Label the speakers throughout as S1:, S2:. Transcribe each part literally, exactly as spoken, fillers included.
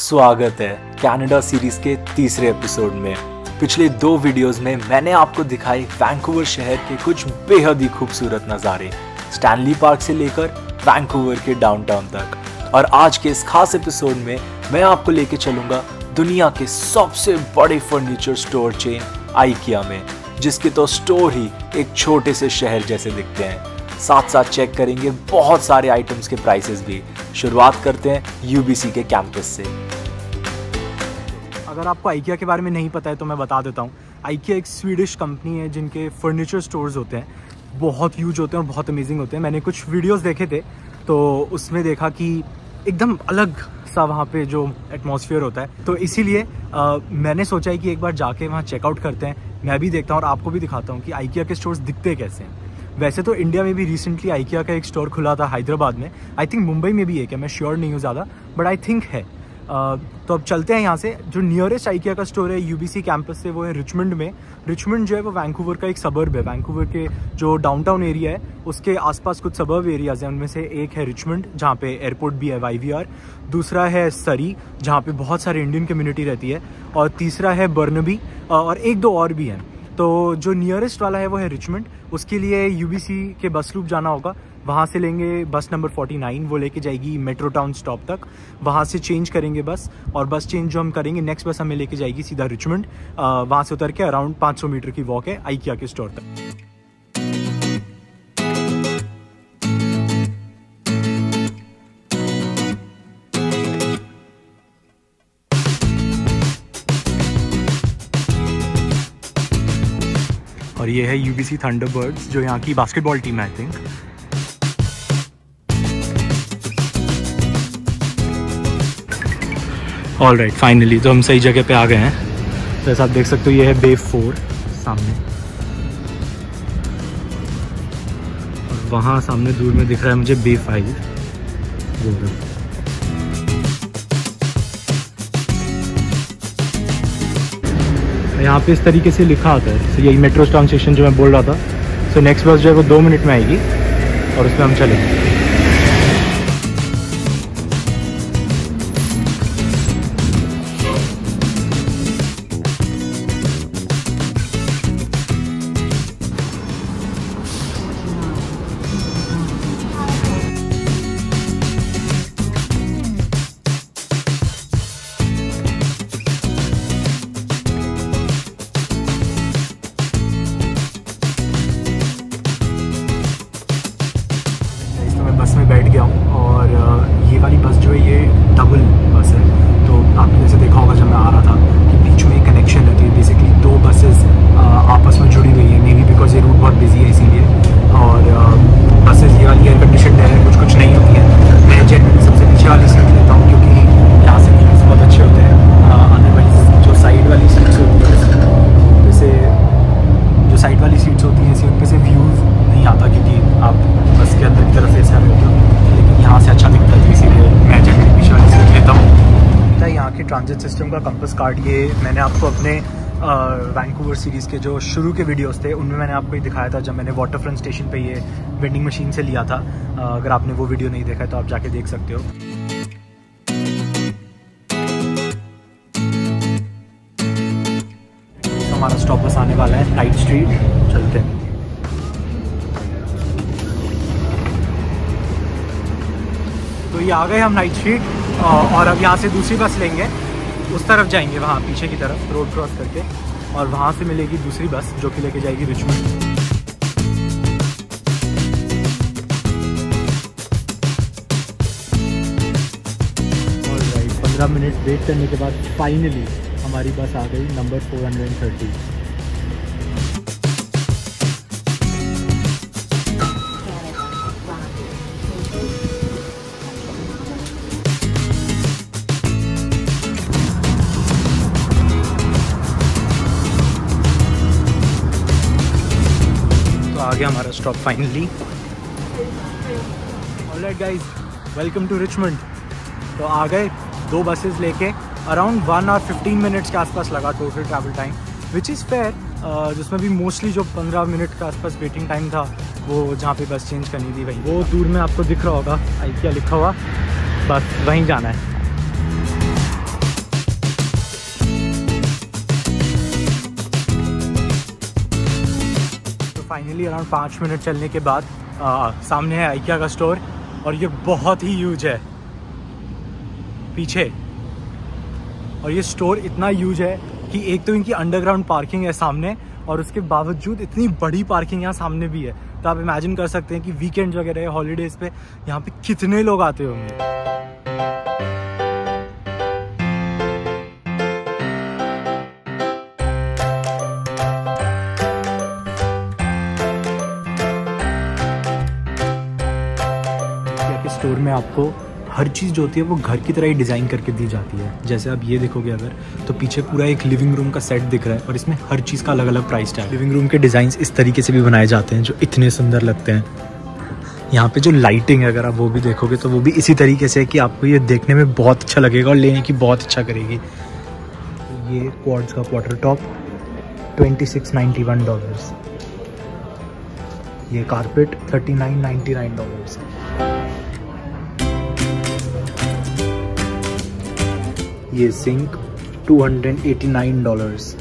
S1: स्वागत है Canada series के तीसरे एपिसोड में। पिछले दो वीडियोस में मैंने आपको दिखाई वैंकूवर शहर के कुछ बेहद ही खूबसूरत नज़ारे, स्टैनली पार्क से लेकर वैंकूवर के डाउनटाउन तक। और आज के इस खास एपिसोड में मैं आपको लेके चलूँगा दुनिया के सबसे बड़े फर्नीचर स्टोर चेन आइकिया में, जिसके तो स्टोर ही एक छोटे से शहर जैसे दिखते हैं। साथ साथ चेक करेंगे बहुत सारे आइटम्स के प्राइसेस भी। शुरुआत करते हैं यूबीसी के कैंपस से।
S2: अगर आपको आइकिया के बारे में नहीं पता है तो मैं बता देता हूँ। आइकिया एक स्वीडिश कंपनी है जिनके फर्नीचर स्टोर्स होते हैं, बहुत ह्यूज होते हैं और बहुत अमेजिंग होते हैं। मैंने कुछ वीडियोस देखे थे तो उसमें देखा कि एकदम अलग सा वहाँ पे जो एटमॉस्फेयर होता है, तो इसीलिए मैंने सोचा है कि एक बार जाके वहाँ चेकआउट करते हैं। मैं भी देखता हूँ और आपको भी दिखाता हूँ कि आइकिया के स्टोर्स दिखते कैसे हैं। वैसे तो इंडिया में भी रिसेंटली आइकिया का एक स्टोर खुला था हैदराबाद में, आई थिंक मुंबई में भी एक है, मैं श्योर नहीं हूँ ज़्यादा, बट आई थिंक है। Uh, तो अब चलते हैं यहाँ से। जो नियरेस्ट आइकिया का स्टोर है यूबीसी कैंपस से, वो है रिचमंड में। रिचमंड जो है वो वैंकूवर का एक सबर्ब है। वैंकूवर के जो डाउनटाउन एरिया है उसके आसपास कुछ सबर्ब एरियाज हैं, उनमें से एक है रिचमंड जहाँ पे एयरपोर्ट भी है वाईवीआर, दूसरा है सरी जहाँ पे बहुत सारे इंडियन कम्युनिटी रहती है, और तीसरा है बर्नबी, और एक दो और भी हैं। तो जो नियरेस्ट वाला है वो है रिचमंड। उसके लिए यूबीसी के बस लूप जाना होगा, वहाँ से लेंगे बस नंबर उनचास, वो लेके जाएगी मेट्रो टाउन स्टॉप तक। वहाँ से चेंज करेंगे बस, और बस चेंज जो हम करेंगे नेक्स्ट बस हमें लेके जाएगी सीधा रिचमंड। वहाँ से उतर के अराउंड पाँच सौ मीटर की वॉक है आइकिया के स्टोर तक। और ये है यूबीसी थंडरबर्ड्स, जो यहाँ की बास्केटबॉल टीम है I think. All right, finally तो हम सही जगह पे आ गए हैं। जैसे आप देख सकते हो ये है बे फोर सामने, और वहाँ सामने दूर में दिख रहा है मुझे बे फाइव। यहाँ पे इस तरीके से लिखा आता है, तो यही मेट्रो टाउन स्टेशन जो मैं बोल रहा था। सो नेक्स्ट बस जो है वो दो मिनट में आएगी और उसमें हम चलेंगे। बस में बैठ गया हूँ, और ये वाली बस जो है ये डबल बस है। तो आपने जैसे देखा होगा जब मैं आ रहा था कि बीच में एक कनेक्शन रहती है, बेसिकली दो बसेस आपस में जुड़ी हुई है, मे बी बिकॉज ये रूट बहुत बिजी है इसीलिए। और बसेस ये वाली एयर कंडीशन है, कुछ कुछ नहीं होती है। मैं जनरली सबसे पीछे वाली सीट लेता हूँ क्योंकि यहाँ से व्यूज़ बहुत अच्छे होते हैं। अदरवाइज जो साइड वाली सीट्स होती है, जैसे जो साइड वाली सीट्स होती हैं उन पर से व्यूज़ नहीं आता क्योंकि आप बस के अंदर की तरफ ऐसे आ रहे होते हो, लेकिन यहाँ से अच्छा दिखता है, इसीलिए मैं जनरली पीछे वाली सीट लेता हूँ। यहाँ के ट्रांजिट सिस्टम का कंपास कार्ड ये मैंने आपको अपने वैंकूवर सीरीज़ के जो शुरू के वीडियोस थे उनमें मैंने आपको ये दिखाया था, जब मैंने वाटर फ्रंट स्टेशन पे ये वेंडिंग मशीन से लिया था। अगर आपने वो वीडियो नहीं देखा है तो आप जाके देख सकते हो। हमारा स्टॉप बस आने वाला है नाइट स्ट्रीट, चलते हैं। तो ये आ गए हम नाइट स्ट्रीट, और अब यहाँ से दूसरी बस लेंगे, उस तरफ जाएंगे, वहाँ पीछे की तरफ रोड क्रॉस करके, और वहाँ से मिलेगी दूसरी बस जो कि लेके जाएगी रिचमंड। ऑलराइट, पंद्रह मिनट वेट करने के बाद फाइनली हमारी बस आ गई नंबर फोर हंड्रेड थर्टी। आ गया हमारा stop finally. Alright guys, welcome to Richmond. तो आ गए, दो बसेस लेके around one hour fifteen minutes के आसपास लगा total travel time, which is fair, जिसमें भी मोस्टली जो पंद्रह मिनट के आसपास वेटिंग टाइम था वो जहाँ पे बस चेंज करनी थी, वही वो दूर में आपको दिख रहा होगा आइकिया लिखा हुआ, बस वहीं जाना है। फाइनली अराउंड पाँच मिनट चलने के बाद आ, सामने है आइकिया का स्टोर और ये बहुत ही ह्यूज है पीछे। और ये स्टोर इतना ह्यूज है कि एक तो इनकी अंडरग्राउंड पार्किंग है सामने और उसके बावजूद इतनी बड़ी पार्किंग यहाँ सामने भी है। तो आप इमेजिन कर सकते हैं कि वीकेंड वगैरह हॉलीडेज़ पे यहाँ पे कितने लोग आते होंगे। स्टोर में आपको हर चीज़ जो होती है वो घर की तरह ही डिज़ाइन करके दी जाती है। जैसे आप ये देखोगे अगर तो पीछे पूरा एक लिविंग रूम का सेट दिख रहा है और इसमें हर चीज़ का अलग अलग प्राइस टैग। लिविंग रूम के डिज़ाइंस इस तरीके से भी बनाए जाते हैं जो इतने सुंदर लगते हैं। यहाँ पे जो लाइटिंग है अगर आप वो भी देखोगे तो वो भी इसी tरीके से है कि आपको ये देखने में बहुत अच्छा लगेगा और लेने की बहुत इच्छा करेगी। ये क्वार्ट्ज का quarter top twenty six ninety one dollars. ये carpet thirty nine ninety nine dollars. ये sink two hundred eighty nine dollars.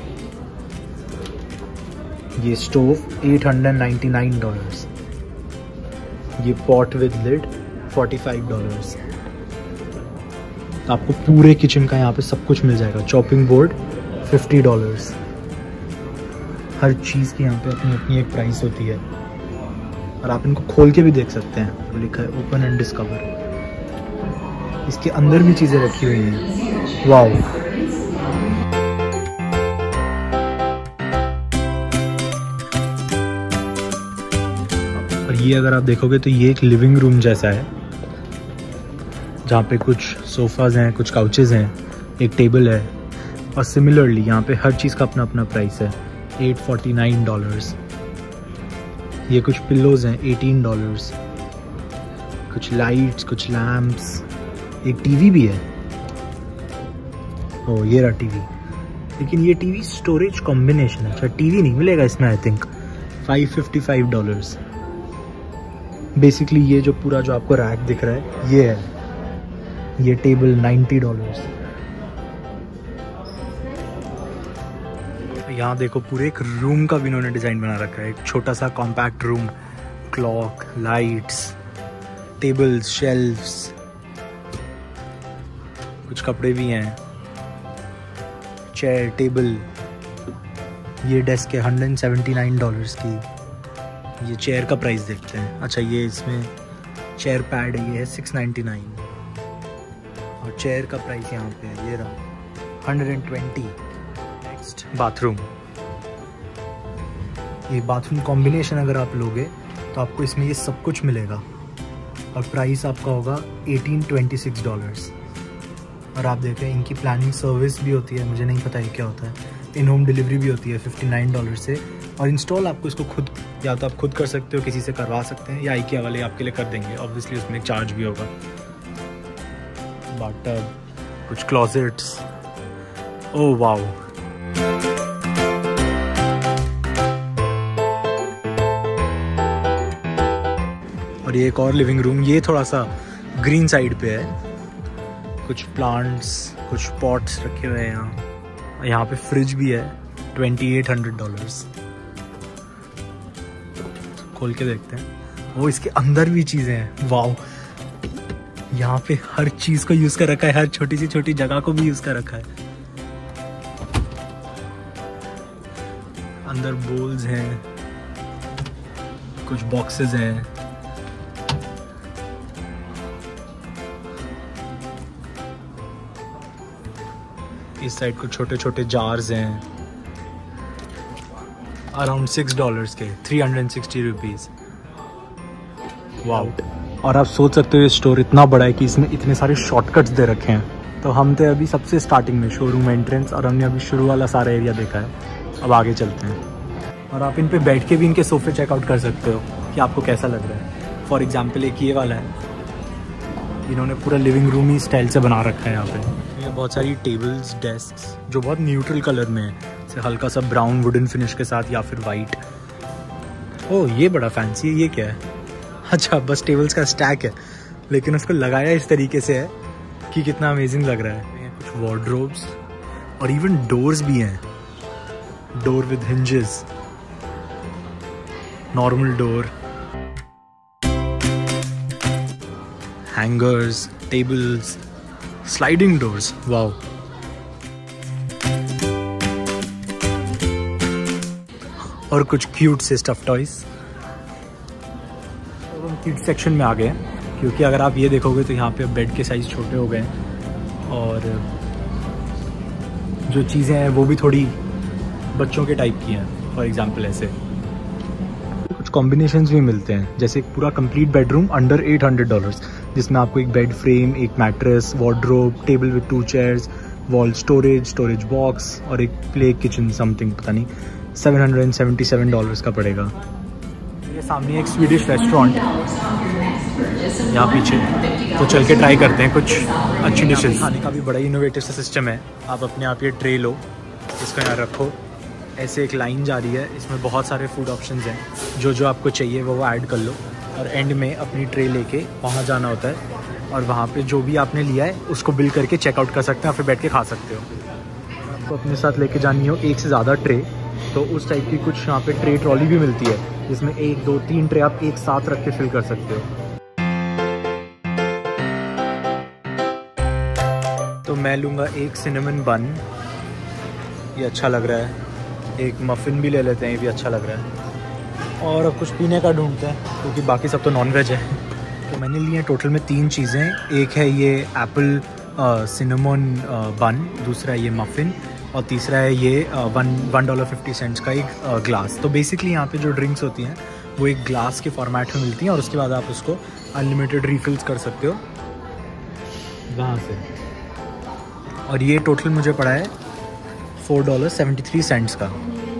S2: ये stove eight hundred ninety nine dollars. ये pot with lid forty five dollars. आपको पूरे kitchen का यहाँ पे सब कुछ मिल जाएगा। Chopping board fifty dollars. हर चीज़ की यहाँ पे अपनी अपनी एक प्राइस होती है और आप इनको खोल के भी देख सकते हैं। तो लिखा है ओपन एंड डिस्कवर। इसके अंदर भी चीज़ें रखी हुई हैं। वाओ। और ये अगर आप देखोगे तो ये एक लिविंग रूम जैसा है जहाँ पे कुछ सोफाज हैं, कुछ काउचेज हैं, एक टेबल है और सिमिलरली यहाँ पे हर चीज़ का अपना अपना प्राइस है। Eight forty nine dollars. ये कुछ पिल्लोज हैं एटीन डॉलर्स। कुछ लाइट्स, कुछ लैम्प्स, एक टीवी भी है। ओ ये रहा टीवी। लेकिन ये टीवी स्टोरेज कॉम्बिनेशन है। अच्छा टीवी नहीं मिलेगा इसमें I think. Five fifty five dollars. Basically ये जो पूरा जो आपको रैक दिख रहा है ये है। ये टेबल नाइन्टी डॉलर्स। यहाँ देखो पूरे एक रूम का भी इन्होंने डिज़ाइन बना रखा है। एक छोटा सा compact room, clock, lights, tables, shelfs, कुछ कपड़े भी हैं, चेयर, टेबल। ये डेस्क है हंड्रेड सेवेंटी नाइन डॉलर्स की। ये चेयर का प्राइस देखते हैं। अच्छा ये इसमें चेयर पैड है, ये है सिक्स नाइन्टी नाइन और चेयर का प्राइस यहाँ पे है ये रहा हंड्रेड ट्वेंटी। Next bathroom. ये बाथरूम कॉम्बिनेशन अगर आप लोगे तो आपको इसमें ये सब कुछ मिलेगा और प्राइस आपका होगा एटीन ट्वेंटी सिक्स डॉलर्स। और आप देखें इनकी प्लानिंग सर्विस भी होती है, मुझे नहीं पता ये क्या होता है। इन होम डिलीवरी भी होती है फिफ्टी नाइन डॉलर से और इंस्टॉल आपको इसको खुद या तो आप खुद कर सकते हो, किसी से करवा सकते हैं या आइकिया वाले आपके लिए कर देंगे। ऑब्वियसली उसमें एक चार्ज भी होगा। बाथटब, कुछ क्लोजेट्स। Oh wow. और ये एक और लिविंग रूम, ये थोड़ा सा ग्रीन साइड पे है। कुछ प्लांट्स, कुछ पॉट्स रखे हुए हैं यहाँ। यहाँ पे फ्रिज भी है ट्वेंटी एट हंड्रेड डॉलर्स। खोल के देखते हैं। वो इसके अंदर भी चीज़ें हैं। वाओ। यहाँ पे हर चीज़ को यूज़ कर रखा है, हर छोटी सी छोटी जगह को भी यूज़ कर रखा है। अंदर बोल्स हैं, कुछ बॉक्सेस हैं। इस साइड को छोटे छोटे जार्स हैं अराउंड सिक्स डॉलर्स के, three hundred sixty rupees. Wow. और आप सोच सकते हो ये स्टोर इतना बड़ा है कि इसमें इतने सारे शॉर्टकट्स दे रखे हैं। तो हम थे अभी सबसे स्टार्टिंग में शोरूम एंट्रेंस और हमने अभी शुरू वाला सारा एरिया देखा है। अब आगे चलते हैं और आप इन पे बैठ के भी इनके सोफे चेकआउट कर सकते हो कि आपको कैसा लग रहा है। फॉर एग्जाम्पल एक ये वाला है, इन्होंने पूरा लिविंग रूम ही स्टाइल से बना रखा है। यहाँ पे ये बहुत सारी टेबल्स, डेस्क्स जो बहुत न्यूट्रल कलर में है, जैसे हल्का सा ब्राउन वुडन फिनिश के साथ या फिर वाइट। ओह ये बड़ा फैंसी है। ये क्या है? अच्छा बस टेबल्स का स्टैक है लेकिन उसको लगाया इस तरीके से है कि कितना अमेजिंग लग रहा है। कुछ वार्डरोब्स और इवन डोर्स भी हैं, door with hinges. Normal door, hangers, tables, sliding doors, wow. और कुछ क्यूट से स्टफ टॉयज। तो हम किड सेक्शन में आ गए हैं, क्योंकि अगर आप ये देखोगे तो यहाँ पे बेड के साइज़ छोटे हो गए हैं और जो चीज़ें हैं वो भी थोड़ी बच्चों के टाइप की हैं। फॉर एग्जांपल ऐसे कुछ कॉम्बिनेशंस भी मिलते हैं, जैसे एक पूरा complete bedroom under eight hundred dollars, जिसमें आपको एक बेड फ्रेम, एक mattress, wardrobe, table with two chairs, wall storage, storage box और एक प्ले किचन समथिंग, पता नहीं, seven hundred and seventy seven dollars का पड़ेगा। ये सामने एक स्वीडिश रेस्टोरेंट यहाँ पीछे, तो चल के ट्राई करते हैं कुछ अच्छी डिशेस। खाने का भी बड़ा इनोवेटिव सा सिस्टम है। आप अपने आप ये ट्रे लो, इसको यहाँ रखो, ऐसे एक लाइन जा रही है, इसमें बहुत सारे फूड ऑप्शंस हैं, जो जो आपको चाहिए वो वो ऐड कर लो और एंड में अपनी ट्रे लेके वहाँ जाना होता है और वहाँ पे जो भी आपने लिया है उसको बिल करके चेकआउट कर सकते हैं और फिर बैठ के खा सकते हो। आपको अपने साथ लेके जानी हो एक से ज़्यादा ट्रे, तो उस टाइप की कुछ यहाँ पे ट्रे ट्रॉली भी मिलती है, जिसमें एक दो तीन ट्रे आप एक साथ रख के फिल कर सकते हो। तो मैं लूँगा एक सिनेमन बन, ये अच्छा लग रहा है। एक मफ़िन भी ले लेते हैं, ये भी अच्छा लग रहा है। और अब कुछ पीने का ढूंढते हैं, क्योंकि बाकी सब तो नॉन वेज है। तो मैंने लिए टोटल में तीन चीज़ें, एक है ये एप्पल सिनेमन बन, दूसरा है ये मफ़िन और तीसरा है ये one one dollar fifty cents का एक ग्लास। तो बेसिकली यहाँ पे जो ड्रिंक्स होती हैं वो एक ग्लास के फॉर्मेट में मिलती हैं और उसके बाद आप उसको अनलिमिटेड रिफिल्स कर सकते हो वहाँ से। और ये टोटल मुझे पड़ा है four dollar seventy three cents का।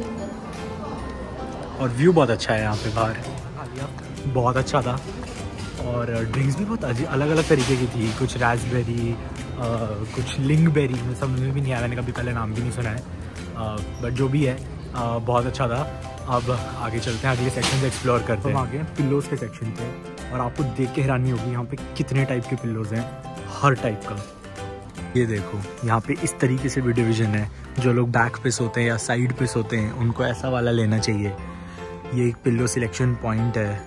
S2: और व्यू बहुत अच्छा है यहाँ पे बाहर, बहुत अच्छा था। और ड्रिंक्स भी बहुत अलग अलग तरीके की थी, कुछ रास्पबेरी, कुछ लिंगबेरी, में समझ में भी नहीं आया, मैंने कभी पहले नाम भी नहीं सुना है, बट जो भी है आ, बहुत अच्छा था। अब आगे चलते हैं, अगले सेक्शन से एक्सप्लोर करते हैं। हम आगे पिल्लोज़ के सेक्शन पे और आपको देख के हैरानी होगी यहाँ पे कितने टाइप के पिल्लोज़ हैं, हर टाइप का। ये देखो यहाँ पे इस तरीके से भी डिवीज़न है, जो लोग बैक पे सोते हैं या साइड पे सोते हैं उनको ऐसा वाला लेना चाहिए। ये एक पिल्लो सिलेक्शन पॉइंट है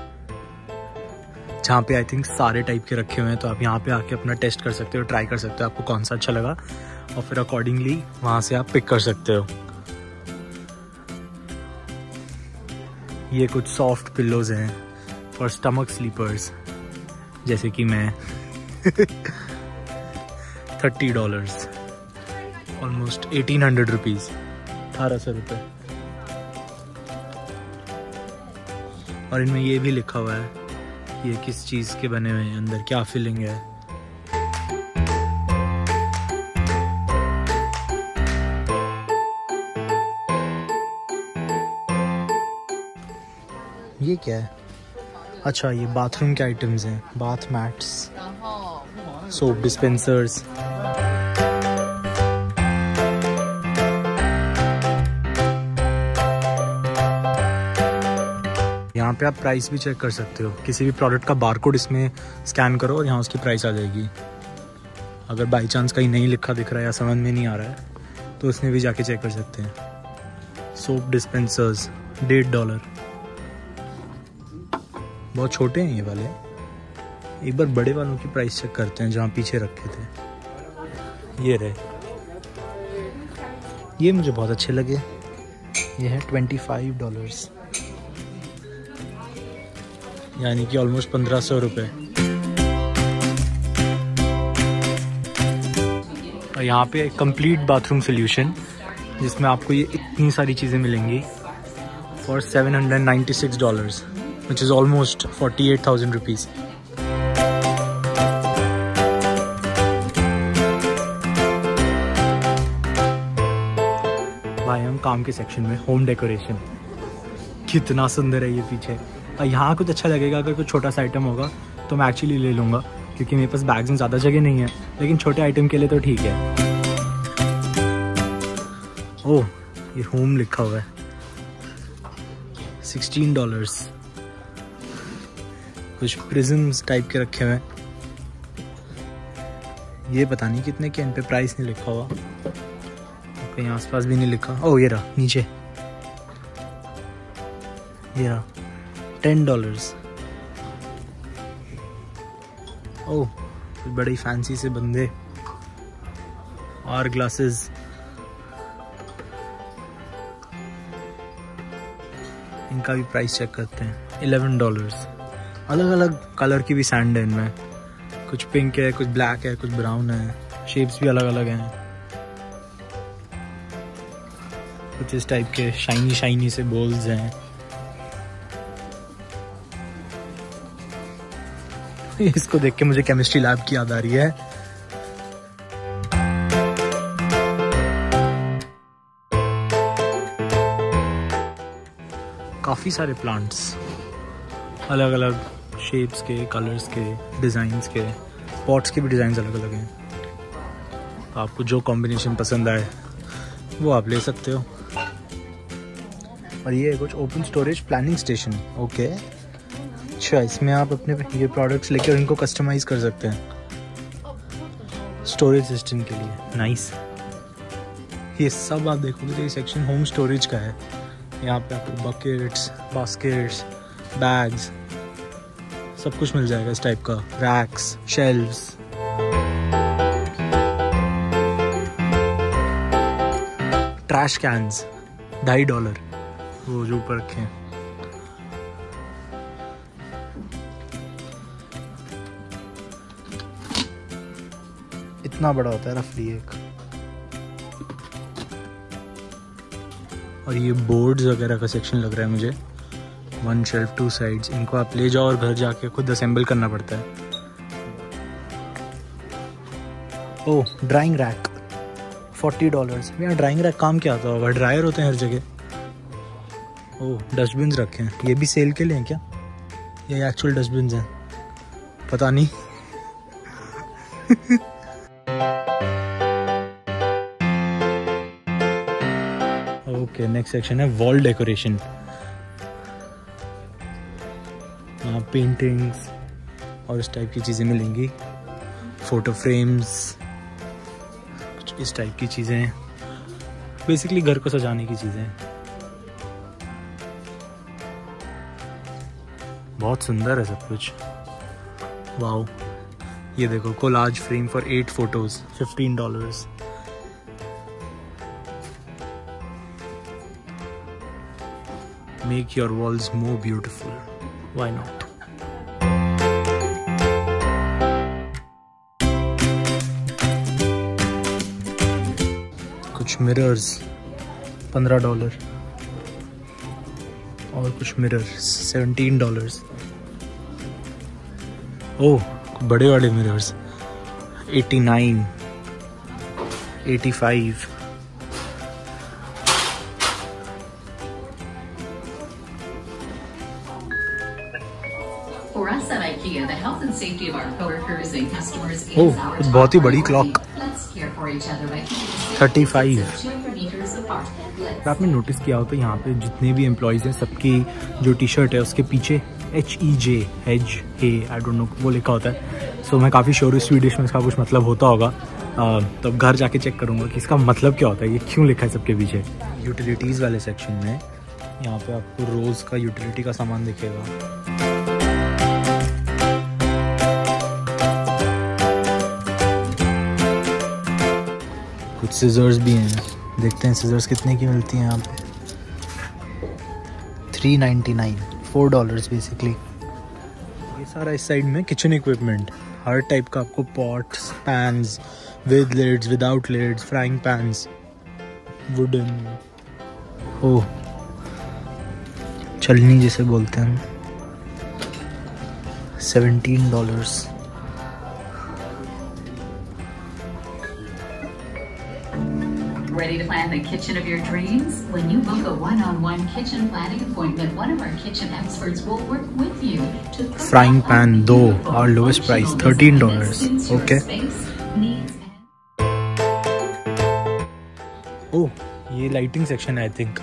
S2: जहाँ पे आई थिंक सारे टाइप के रखे हुए हैं, तो आप यहाँ पे आके अपना टेस्ट कर सकते हो, ट्राई कर सकते हो आपको कौन सा अच्छा लगा और फिर अकॉर्डिंगली वहाँ से आप पिक कर सकते हो। ये कुछ सॉफ्ट पिल्लोज़ हैं फॉर स्टमक स्लीपर्स, जैसे कि मैं thirty dollars, almost eighteen hundred rupees, अठारह सौ रुपये। और इनमें ये भी लिखा हुआ है ये किस चीज़ के बने हुए हैं, अंदर क्या फिलिंग है। ये क्या है? अच्छा, ये बाथरूम के आइटम्स हैं, बाथ मैट्स, सोप डिस्पेंसर्स। यहाँ पे आप प्राइस भी चेक कर सकते हो, किसी भी प्रोडक्ट का बारकोड इसमें स्कैन करो और यहाँ उसकी प्राइस आ जाएगी। अगर बाई चांस कहीं नहीं लिखा दिख रहा है या समझ में नहीं आ रहा है तो उसमें भी जाके चेक कर सकते हैं। सोप डिस्पेंसर्स डेढ़ डॉलर, बहुत छोटे हैं ये वाले। एक बार बड़े वालों की प्राइस चेक करते हैं जहाँ पीछे रखे थे। ये रहे, ये मुझे बहुत अच्छे लगे, ये है ट्वेंटी फाइव डॉलर्स, यानी कि ऑलमोस्ट पंद्रह सौ रुपये। और यहाँ पे एक कंप्लीट बाथरूम सोल्यूशन जिसमें आपको ये इतनी सारी चीज़ें मिलेंगी for seven hundred ninety six dollars, which is almost forty eight thousand rupees. भाई हम काम के सेक्शन में, होम डेकोरेशन, कितना सुंदर है ये पीछे। यहाँ कुछ अच्छा लगेगा, अगर कुछ छोटा सा आइटम होगा तो मैं एक्चुअली ले लूँगा, क्योंकि मेरे पास बैग्स में ज़्यादा जगह नहीं है, लेकिन छोटे आइटम के लिए तो ठीक है। ओह, ये होम लिखा हुआ है, सिक्सटीन डॉलर्स। कुछ प्रिज्म्स टाइप के रखे हुए हैं, ये पता नहीं कितने के, इन पे प्राइस नहीं लिखा हुआ, कहीं आसपास भी नहीं लिखा। ओह, ये रहा नीचे, ये रहा टेन डॉलर्स। ओह बड़े फैंसी से बंदे और ग्लासेस। इनका भी प्राइस चेक करते हैं, इलेवन डॉलर्स। अलग अलग कलर की भी सैंड है इनमें, कुछ पिंक है, कुछ ब्लैक है, कुछ ब्राउन है, शेप्स भी अलग अलग हैं। कुछ इस टाइप के शाइनी शाइनी से बॉल्स हैं। इसको देख के मुझे केमिस्ट्री लैब की याद आ रही है। काफ़ी सारे प्लांट्स, अलग अलग शेप्स के, कलर्स के, डिज़ाइंस के, पॉट्स के भी डिज़ाइंस अलग अलग हैं। तो आपको जो कॉम्बिनेशन पसंद आए वो आप ले सकते हो। और ये कुछ open storage planning station. Okay अच्छा, इसमें आप अपने ये प्रोडक्ट्स लेकर इनको कस्टमाइज़ कर सकते हैं स्टोरेज सिस्टम के लिए। नाइस। ये सब आप देखोगे तो ये सेक्शन होम स्टोरेज का है। यहाँ पे आपको बकेट्स, बास्केट्स, बैग्स सब कुछ मिल जाएगा इस टाइप का। Racks, shelves. ट्रैश कैन्स ढाई डॉलर, वो जो ऊपर रखे हैं। इतना बड़ा होता है रफली एक। और ये बोर्ड्स वगैरह का सेक्शन लग रहा है मुझे। One shelf two sides. इनको आप ले जाओ और घर जाके खुद असेंबल करना पड़ता है। Oh drying rack forty dollars. यार ड्राइंग रैक काम क्या आता होगा? ड्रायर होते हैं हर जगह। ओह डस्टबिन रखे हैं। ये भी सेल के लिए हैं क्या? ये एक्चुअल डस्टबिन हैं? पता नहीं। ओके नेक्स्ट सेक्शन है वॉल डेकोरेशन। यहाँ पेंटिंग्स और इस टाइप की चीज़ें मिलेंगी। फोटो फ्रेम्स, कुछ इस टाइप की चीज़ें, बेसिकली घर को सजाने की चीज़ें। बहुत सुंदर है सब कुछ। वाओ, ये देखो collage frame for eight photos, fifteen dollars. Make your walls more beautiful. Why not? कुछ मिरर्स पंद्रह डॉलर और कुछ मिरर्स सेवनटीन डॉलर्स। ओह बड़े बड़े mirrors eighty nine, eighty five.
S3: For us at IKEA, the health and safety of our coworkers and customers is
S2: Oh,
S3: our
S2: it's बहुत ही बड़ी
S3: priority.
S2: clock.
S3: Let's care for each other by keeping safe
S2: thirty-five.
S3: distance of two meters apart. Let's
S2: आपने notice किया हो तो यहाँ पे जितने भी एम्प्लॉयज़ हैं सबकी जो टी शर्ट है उसके पीछे H E J H A I don't know वो लिखा होता है। सो so, मैं काफ़ी श्योर हूँ स्वीडिश में इसका कुछ मतलब होता होगा। uh, तो अब घर जाके चेक करूँगा कि इसका मतलब क्या होता है, ये क्यों लिखा है सबके पीछे। यूटिलिटीज़ वाले सेक्शन में यहाँ पे आपको रोज़ का यूटिलिटी का सामान दिखेगा। कुछ सीजर्स भी हैं, देखते हैं सीजर्स कितने की मिलती हैं यहाँ पे। Three ninety nine, four dollars basically. ये सारा इस साइड में किचन इक्विपमेंट, हर टाइप का आपको pots, pans, with lids, without lids, frying pans, wooden, oh छलनी जिसे बोलते हैं, seventeen dollars.
S3: ready to plan the kitchen of your dreams? When you book a one-on-one kitchen planning appointment, one of our kitchen experts will work with you to cook
S2: Frying
S3: up
S2: pan,
S3: all
S2: though,
S3: beautiful
S2: our lowest price,
S3: functional
S2: thirteen
S3: design
S2: dollars.
S3: that suits your
S2: Okay.
S3: space, needs, and
S2: ओह ये lighting section है I think.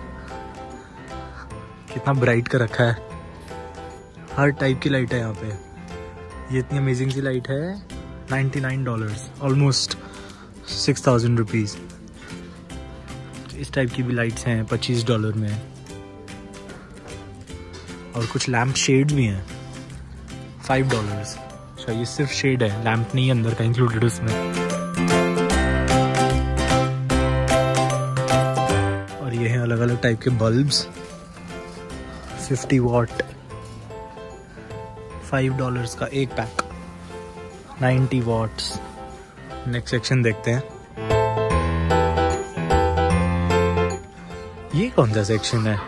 S2: कितना bright कर रखा है, हर type की light है यहाँ पे। ये इतनी अमेजिंग सी लाइट है, ninety nine dollars, almost six thousand rupees. इस टाइप की भी लाइट्स हैं पच्चीस डॉलर में। और कुछ लैम्प शेड्स भी हैं, फाइव डॉलर्स। अच्छा ये सिर्फ शेड है, लैम्प नहीं है अंदर का इंक्लूडेड उसमें। और ये हैं अलग अलग टाइप के bulbs, fifty watt, five dollars का एक pack, ninety watts. Next section देखते हैं। ये कौन सा सेक्शन है?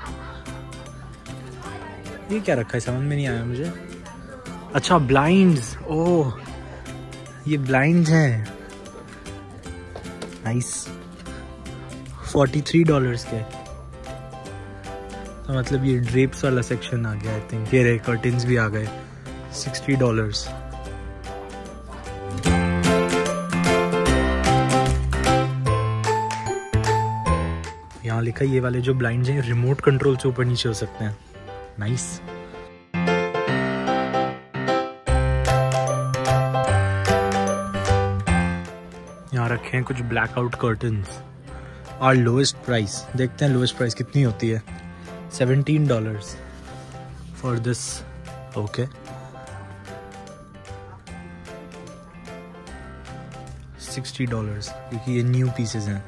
S2: ये क्या रखा है, समझ में नहीं आया मुझे। अच्छा ब्लाइंड्स, ओह ये ब्लाइंड्स हैं, नाइस, फोर्टी थ्री डॉलर्स के। तो मतलब ये ड्रेप्स वाला सेक्शन आ गया आई थिंक। ये रहे कर्टन्स भी आ गए, सिक्सटी डॉलर्स। यहाँ लिखा है ये वाले जो ब्लाइंड्स हैं रिमोट कंट्रोल से ऊपर नीचे हो सकते हैं, नाइस। यहाँ रखे हैं कुछ ब्लैकआउट कर्टन्स। और लोएस्ट प्राइस देखते हैं, लोएस्ट प्राइस कितनी होती है। Seventeen dollars for this, okay. Sixty dollars क्योंकि ये न्यू पीसेस हैं।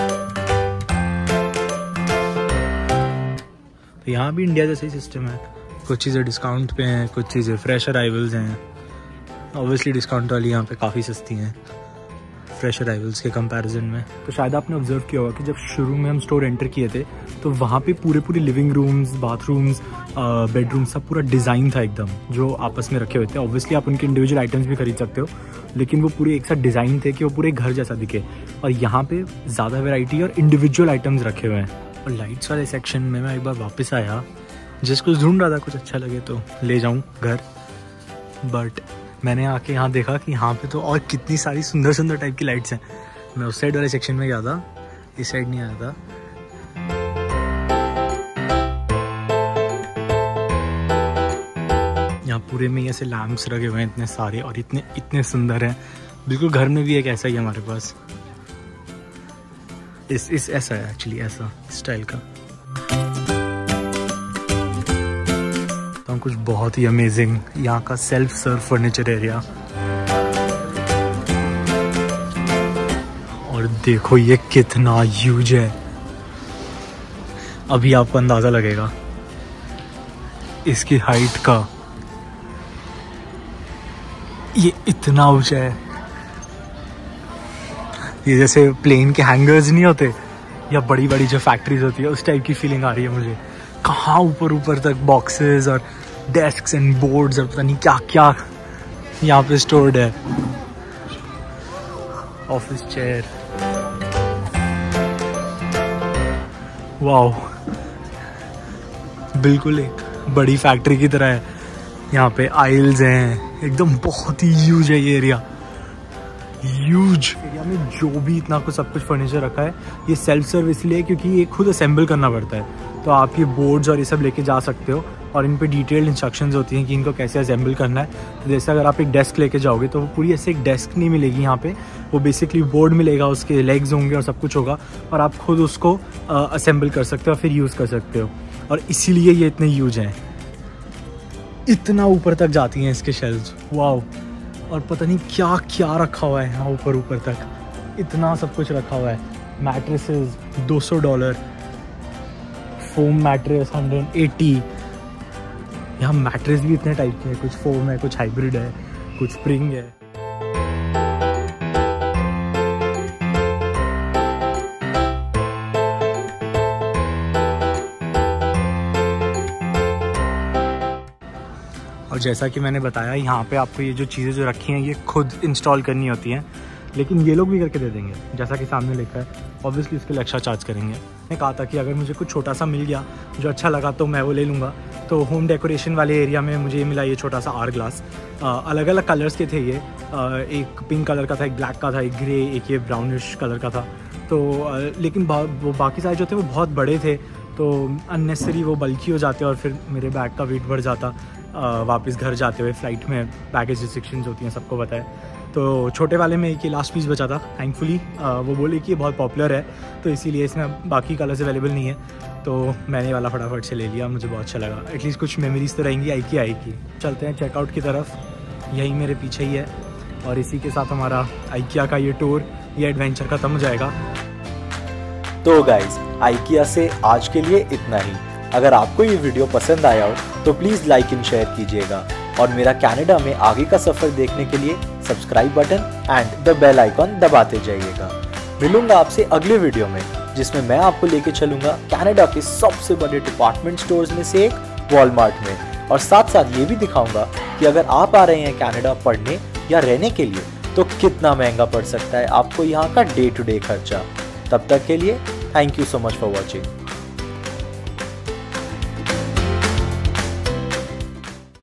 S2: तो यहाँ भी इंडिया जैसा ही सिस्टम है, कुछ चीज़ें डिस्काउंट पे हैं, कुछ चीज़ें फ्रेश अराइवल्स हैं। ऑब्वियसली डिस्काउंट वाली यहाँ पे काफ़ी सस्ती हैं फ्रेश अराइवल्स के कंपैरिजन में। तो शायद आपने ऑब्जर्व किया होगा कि जब शुरू में हम स्टोर एंटर किए थे तो वहाँ पे पूरे पूरे लिविंग रूम्स, बाथरूम्स, बेडरूम सब पूरा डिज़ाइन था एकदम, जो आपस में रखे हुए थे। ऑब्वियसली आप उनके इंडिविजुअल आइटम्स भी खरीद सकते हो, लेकिन वो पूरे एक साथ डिज़ाइन थे कि वो पूरे घर जैसा दिखे। और यहाँ पे ज़्यादा वेराइटी और इंडिविजुअल आइटम्स रखे हुए हैं। और लाइट्स वाले सेक्शन में मैं एक बार वापस आया, जिसको ढूंढ रहा था कुछ अच्छा लगे तो ले जाऊँ घर, बट मैंने आके यहाँ देखा कि यहाँ पे तो और कितनी सारी सुंदर सुंदर टाइप की लाइट्स हैं। मैं उस साइड वाले सेक्शन में गया था, इस साइड नहीं आया था। यहाँ पूरे में ऐसे लैम्प्स लगे हुए हैं इतने सारे, और इतने इतने सुंदर हैं। बिल्कुल घर में भी एक ऐसा ही है हमारे पास, इस इस ऐसा है एक्चुअली, ऐसा स्टाइल का। तो कुछ बहुत ही अमेजिंग यहाँ का सेल्फ सर्व फर्नीचर एरिया। और देखो ये कितना ह्यूज है, अभी आपको अंदाजा लगेगा इसकी हाइट का। ये इतना ऊंचा है, ये जैसे प्लेन के हैंगर्स नहीं होते या बड़ी बड़ी जो फैक्ट्रीज होती है, उस टाइप की फीलिंग आ रही है मुझे। कहाँ ऊपर ऊपर तक बॉक्सेस और डेस्क्स एंड बोर्ड्स और पता नहीं क्या क्या यहाँ पे स्टोर्ड है। ऑफिस चेयर, वाओ, बिल्कुल एक बड़ी फैक्ट्री की तरह है। यहाँ पे आइल्स हैं, एकदम बहुत ही ह्यूज है ये एरिया, ह्यूज एरिया में जो भी इतना कुछ सब कुछ फर्नीचर रखा है। ये सेल्फ सर्व इसलिए क्योंकि ये खुद असेंबल करना पड़ता है, तो आप ये बोर्ड्स और ये सब लेके जा सकते हो, और इन पे डिटेल्ड इंस्ट्रक्शंस होती हैं कि इनको कैसे असेंबल करना है। तो जैसे अगर आप एक डेस्क लेके जाओगे तो वो पूरी ऐसे एक डेस्क नहीं मिलेगी यहाँ पे, वो बेसिकली बोर्ड मिलेगा, उसके लेग्स होंगे और सब कुछ होगा, और आप खुद उसको असेंबल कर सकते हो और फिर यूज़ कर सकते हो। और इसीलिए ये इतने यूज हैं, इतना ऊपर तक जाती हैं इसके शेल्व्स, वाओ। और पता नहीं क्या क्या रखा हुआ है यहाँ ऊपर ऊपर तक, इतना सब कुछ रखा हुआ है। मैट्रेसेस दो सौ dollar, foam mattress hundred eighty. यहाँ मैट्रेस भी इतने टाइप के हैं, कुछ फोम है, कुछ हाइब्रिड है, कुछ स्प्रिंग है। और जैसा कि मैंने बताया, यहाँ पे आपको ये जो चीज़ें जो रखी हैं ये खुद इंस्टॉल करनी होती हैं, लेकिन ये लोग भी करके दे देंगे, जैसा कि सामने लिखा है। ऑब्वियसली उसके लिए एक्स्ट्रा चार्ज करेंगे। मैंने कहा था कि अगर मुझे कुछ छोटा सा मिल गया जो अच्छा लगा तो मैं वो ले लूँगा। तो होम डेकोरेशन वाले एरिया में मुझे ये मिला, ये छोटा सा आर ग्लास। अलग अलग कलर्स के थे ये, आ, एक पिंक कलर का था, एक ब्लैक का था, एक ग्रे, एक ये ब्राउनिश कलर का था। तो आ, लेकिन वो बाकी सारे जो थे वो बहुत बड़े थे, तो अननेसेसरी वो बल्कि हो जाते और फिर मेरे बैग का वेट बढ़ जाता वापस घर जाते हुए। फ़्लाइट में बैगेज रिस्ट्रिक्शंस होती हैं, सबको पता है। तो छोटे वाले में एक ही लास्ट पीस बचा था थैंकफुली। वो बोले कि ये बहुत पॉपुलर है तो इसीलिए इसमें बाकी कलर्स अवेलेबल नहीं है, तो मैंने वाला फटाफट से ले लिया, मुझे बहुत अच्छा लगा। एटलीस्ट कुछ मेमोरीज तो रहेंगी आइकिया आई की। चलते हैं चेकआउट की तरफ, यही मेरे पीछे ही है और इसी के साथ हमारा आइकिया का ये टूर, ये एडवेंचर खत्म हो जाएगा।
S1: तो गाइज आइकिया से आज के लिए इतना ही। अगर आपको ये वीडियो पसंद आया हो तो प्लीज़ लाइक एंड शेयर कीजिएगा और मेरा कनाडा में आगे का सफ़र देखने के लिए subscribe button and the bell icon दबाते जाइएगा। मिलूंगा आपसे अगले वीडियो में जिसमें मैं आपको लेके चलूंगा कनाडा के सबसे बड़े डिपार्टमेंट स्टोर्स में से एक वॉलमार्ट में, और साथ साथ ये भी दिखाऊंगा कि अगर आप आ रहे हैं कनाडा पढ़ने या रहने के लिए तो कितना महंगा पड़ सकता है आपको यहाँ का डे टू डे खर्चा। तब तक के लिए thank you so much for watching.